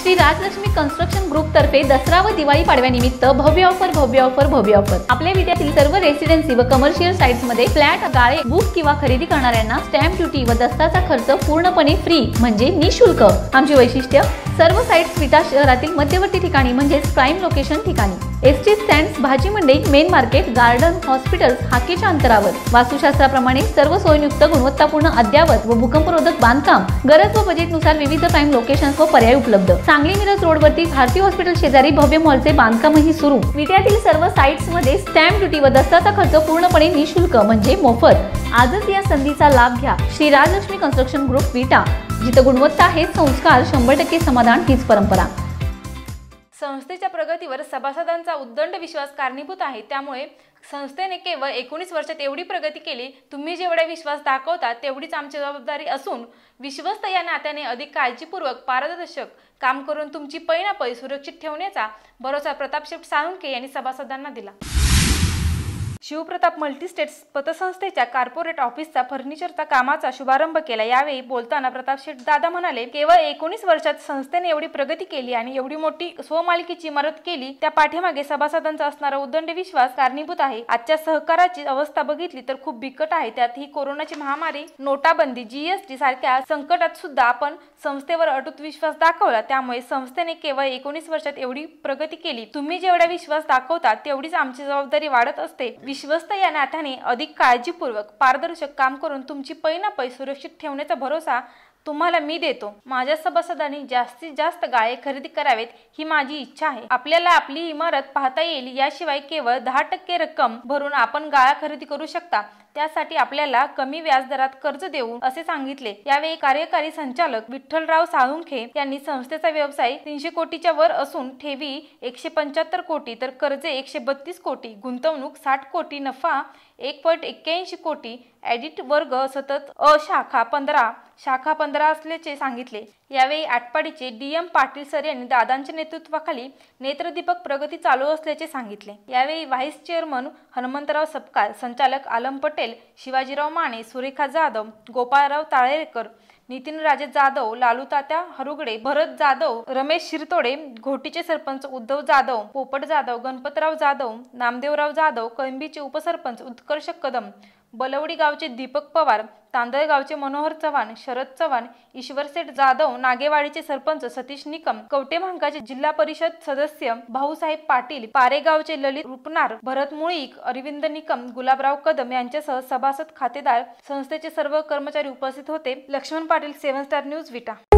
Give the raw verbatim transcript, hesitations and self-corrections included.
Shri Rajlakshmi construction group तर्फे दसरा व दिवाळी पाडव्यानिमित्त भव्य ऑफर भव्य ऑफर भव्य ऑफर आपल्या विद्यार्थी सर्व रेसिडेन्सी व कमर्शियल साइट्स मध्ये फ्लॅट गाळे बुक किंवा खरेदी करणाऱ्यांना स्टॅम्प ड्युटी व दस्ताचा खर्च पूर्णपणे फ्री म्हणजे निशुल्क। आमची वैशिष्ट्य सर्व साइट्स विटा शहरातील मध्यवर्ती ठिकाणी म्हणजे प्राइम लोकेशन ठिकाणी एसटी स्टँड्स, भाजी मंडई, मेन मार्केट, गार्डन, हॉस्पिटल्स हाकेच्या अंतरावर वास्तुशास्त्राप्रमाणे सर्व सोयीयुक्त गुणवत्तापूर्ण अद्यावत व भूकंपरोधक बांधकाम गरज व बजेटनुसार विविध प्राइम लोकेशन्स व पर्याय उपलब्ध। सांगली मिरज रोडवरती भारती हॉस्पिटल शेजारी भव्य मॉलचे बांधकामही सुरू। विट्यातील सर्व साइट्स मध्ये स्टॅम्प ड्युटी व दस्ताचा खर्च पूर्णपणे निशुल्क म्हणजे मोफत। आजच या संधीचा लाभ घ्या। श्री राजलक्ष्मी कन्स्ट्रक्शन ग्रुप विटा, जिथे गुणवत्ता हेच संस्कार, शंभर टक्के समाधान हीच परंपरा। संस्थेच्या प्रगतीवर सभासदांचा उद्दंड विश्वास कारणीभूत आहे। त्यामुळे संस्थेने केवळ एकोणीस वर्षात एवढी प्रगती केली। तुम्ही जेवढा विश्वास दाखवता तेवढीच आमची जबाबदारी असून विश्वस्त या नात्याने अधिक काळजीपूर्वक पारदर्शक काम करून तुमची पै ना पै सुरक्षित ठेवण्याचा भरोसा प्रतापशेठ साळुंखे यांनी सभासदांना दिला। शिवप्रताप मल्टीस्टेट्स पतसंस्थेच्या कॉर्पोरेट ऑफिसचा फर्निचरचा कामाचा शुभारंभ केला। यावेळी बोलताना प्रतापशेठ दादा म्हणाले, केवळ एकोणीस वर्षात संस्थेने एवढी प्रगती केली आणि एवढी मोठी स्वमालकीची इमारत केली, त्या पाठीमागे सभासदांचा असणारा उद्दंड विश्वास कारणीभूत आहे। आजच्या सहकाराची अवस्था बघितली तर खूप बिकट आहे। त्यात ही कोरोनाची महामारी, नोटाबंदी, जीएसटी सारख्या संकटात सुद्धा आपण संस्थेवर अटूट विश्वास दाखवला। त्यामुळे संस्थेने केवळ एकोणीस वर्षात एवढी प्रगती केली। तुम्ही जेवढा विश्वास दाखवता तेवढीच आमची जबाबदारी वाढत असते। विश्वस्त या नात्याने अधिक काळजीपूर्वक पारदर्शक काम करून तुमची पै ना पै सुरक्षित ठेवण्याचा भरोसा तुम्हाला मी देतो। माझ्या सभासदांनी जास्तीत जास्त गाळे खरेदी करावेत ही माझी इच्छा आहे। आपल्याला आपली इमारत पाहता येईल, याशिवाय केवळ दहा टक्के रक्कम भरून आपण गाळा खरेदी करू शकता। त्यासाठी आपल्याला कमी व्याजदरात कर्ज देऊ असे सांगितले। यावेळी कार्यकारी संचालक विठ्ठलराव साळुंखे यांनी संस्थेचा व्यवसाय तीनशे कोटीच्या वर असून ठेवी एकशे पंच्याहत्तर कोटी तर कर्जे एकशे बत्तीस कोटी, गुंतवणूक साठ कोटी, नफा एक पॉईंट एक्क्याऐंशी कोटी, ॲडिट वर्ग सतत अ शाखा पंधरा शाखा पंधरा असल्याचे सांगितले। यावेळी आटपाडीचे डी एम पाटील सर यांनी दादांच्या नेतृत्वाखाली नेत्रदीपक प्रगती चालू असल्याचे सांगितले। यावेळी व्हाईस चेअरमन हनुमंतराव सपकाळ, संचालक आलम पटेल, शिवाजीराव माने, सुरेखा जाधव, गोपाळराव ताळेकर, नितीन राजे जाधव, लालू तात्या हरुगडे, भरत जाधव, रमेश शिरतोडे, घोटीचे सरपंच उद्धव जाधव, पोपट जाधव, गणपतराव जाधव, नामदेवराव जाधव, कळंबीचे उपसरपंच उत्कर्ष कदम, बलवडी गावचे दीपक पवार, तांदळगावचे मनोहर चव्हाण, शरद चव्हाण, ईश्वरसेठ जाधव, नागेवाडीचे सरपंच सतीश निकम, कवटे महांकाचे जिल्हा परिषद सदस्य भाऊसाहेब पाटील, पारेगावचे ललित रुपनार, भरत मुळीक, अरविंद निकम, गुलाबराव कदम यांच्यासह सभासद, खातेदार, संस्थेचे सर्व कर्मचारी उपस्थित होते। Laxman Patil, seven star news, विटा।